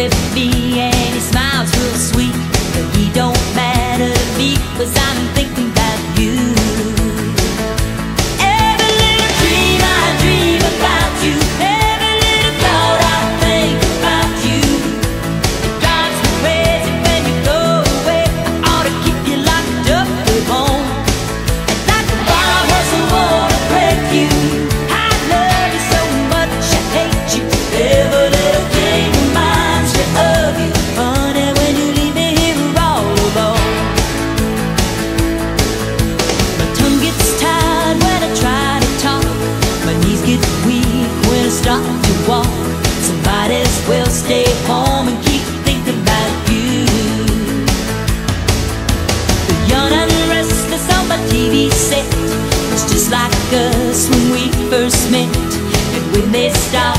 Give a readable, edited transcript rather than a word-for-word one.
with me and he smiles real sweet, but he don't matter to me 'cause I'm thinking about you. Every little dream I dream about you, every little thought I think about you. It drives me crazy when you go away. I ought to keep you locked up at home, and like a bar hustle wanna break you. I love you so much I hate you. Every little thing reminds me of you. Funny when you leave me here all alone. My tongue gets tired when I try to talk. My knees get weak when I start to walk. So might as well stay home and keep thinking about you. The young and restless on my TV set, it's just like us when we first met. And when they start